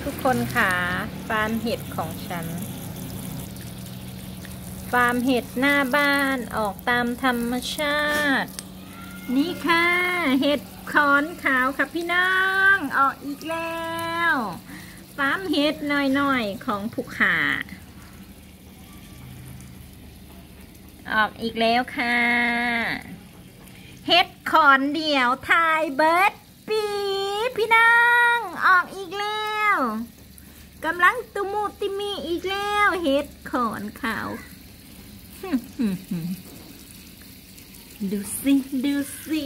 ทุกคนค่ะฟาร์มเห็ดของฉันฟาร์มเห็ดหน้าบ้านออกตามธรรมชาตินี่ค่ะเห็ดขอนขาวค่ะพี่น้องออกอีกแล้วฟาร์มเห็ดน้อยๆของผู้ขาออกอีกแล้วค่ะเห็ดขอนเดี่ยวทายเบิร์ดปีพี่น้องออกอีกแล้วกำลังตุมูติมีอีกแล้วเห็ดขอนขาวดูสิดูสิ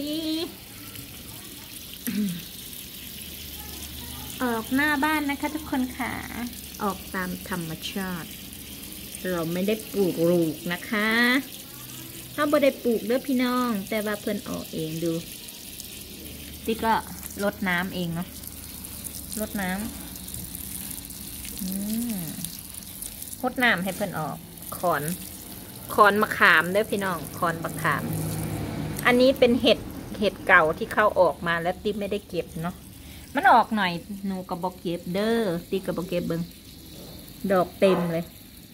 ออกหน้าบ้านนะคะทุกคนค่ะออกตามธรรมชาติเราไม่ได้ปลูกนะคะถ้าบ่ได้ปลูกเด้อพี่น้องแต่ว่าเพิ่นออกเองดูที่ก็รดน้ำเองเนาะรดน้ำรดน้ำให้เพิ่นออกขอนมะขามเด้อพี่น้องขอนมะขามอันนี้เป็นเห็ดเก่าที่เขาออกมาแล้วติ๊บไม่ได้เก็บเนาะมันออกหน่อยหนูกระบอกเก็บเด้อติ๊บกระบอกเก็บเบิ้งดอกเต็มเลย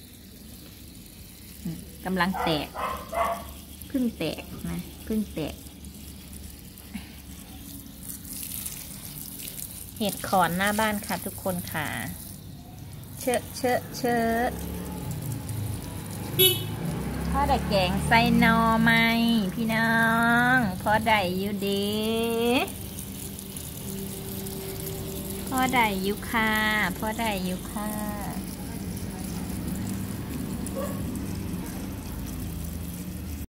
กำลังแตกเพิ่งแตกนะเพิ่งแตกเห็ดขอนหน้าบ้านค่ะทุกคนค่ะเชอะพ่อได้แกงใส่หน่อไหมพี่น้องพ่อได้อยู่ดีพ่อได้อยู่ค่ะพ่อได้อยู่ค่ะ